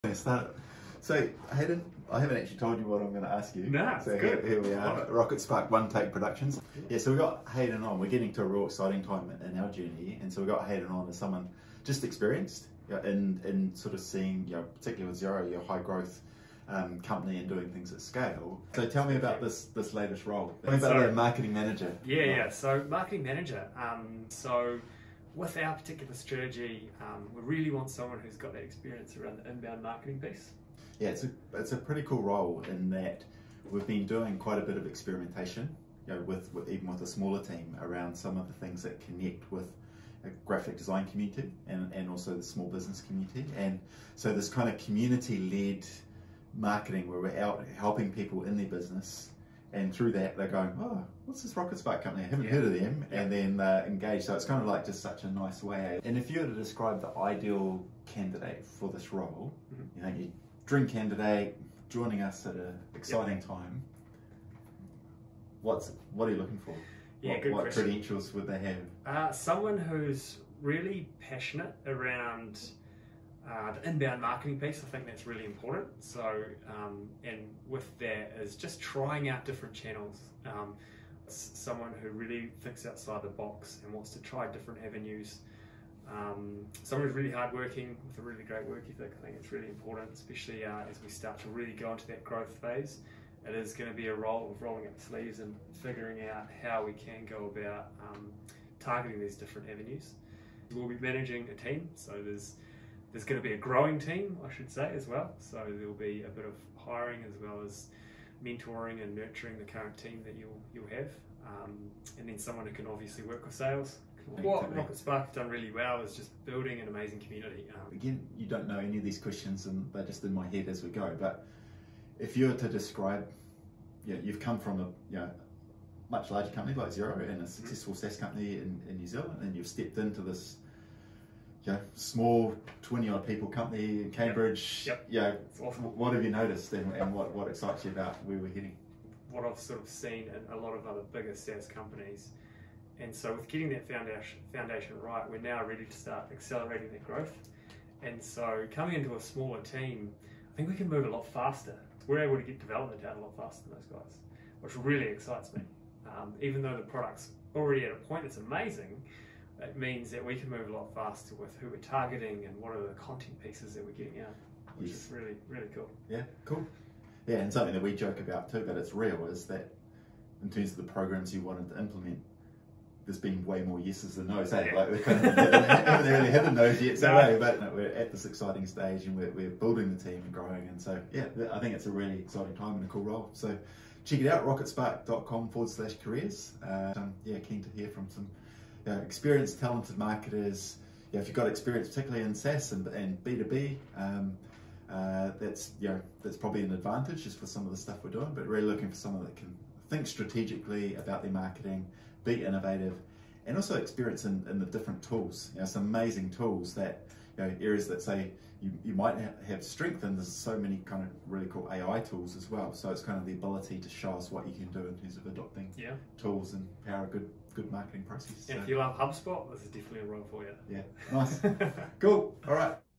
Start. So Hayden, I haven't actually told you what I'm going to ask you. No, so here we are, Rocketspark One Take Productions. Yeah, so we got Hayden on. We're getting to a real exciting time in our journey, and so we got Hayden on as someone just experienced in sort of seeing, particularly with Zero, your high growth company and doing things at scale. So tell me about this latest role. Tell me about the marketing manager. Yeah. So marketing manager. So with our particular strategy, we really want someone who's got that experience around the inbound marketing piece. Yeah, it's a pretty cool role in that we've been doing quite a bit of experimentation, with even with a smaller team around some of the things that connect with a graphic design community and also the small business community. And so this kind of community-led marketing where we're out helping people in their business, and through that they're going, oh, what's this Rocketspark company? I haven't heard of them, and then engage. So it's kind of like just such a nice way. And if you were to describe the ideal candidate for this role, you dream candidate joining us at an exciting time, what are you looking for? Yeah, what credentials would they have? Someone who's really passionate around the inbound marketing piece. I think that's really important. So, and with that is just trying out different channels. Someone who really thinks outside the box and wants to try different avenues. Someone who's really hardworking with a really great work ethic. I think it's really important, especially as we start to really go into that growth phase. It is going to be a role of rolling up the sleeves and figuring out how we can go about targeting these different avenues. We'll be managing a team, so there's going to be a growing team, I should say, as well. So there'll be a bit of hiring as well as mentoring and nurturing the current team that you'll have, and then someone who can obviously work with sales. What Rocketspark have done really well is just building an amazing community. Again, you don't know any of these questions, and they're just in my head as we go. But if you were to describe, you've come from a much larger company like Zero and a successful SaaS company in New Zealand, and you've stepped into this small 20-odd people company in Cambridge. It's awesome. What have you noticed, and what excites you about where we're heading? What I've sort of seen in a lot of other bigger SaaS companies. And so with getting that foundation right, we're now ready to start accelerating that growth. And so coming into a smaller team, I think we can move a lot faster. We're able to get development out a lot faster than those guys, which really excites me. Even though the product's already at a point that's amazing, it means that we can move a lot faster with who we're targeting and what are the content pieces that we're getting out, which is really, really cool. Yeah, cool. Yeah, and something that we joke about too, but it's real, is that in terms of the programs you wanted to implement, there's been way more yeses than no's. Like we haven't really had the no's yet, but we're at this exciting stage, and we're building the team and growing. And so, I think it's a really exciting time and a cool role. So check it out, rocketspark.com/careers. Keen to hear from some experienced, talented marketers. If you've got experience, particularly in SaaS and B2B, that's probably an advantage just for some of the stuff we're doing. But really looking for someone that can think strategically about their marketing, be innovative, and also experience in the different tools. Some amazing tools that, areas that say you might have strength in. There's so many kind of really cool AI tools as well. So it's kind of the ability to show us what you can do in terms of adopting tools and power a good marketing process. And if you love HubSpot, this is definitely a role for you. Yeah, nice. Cool. All right.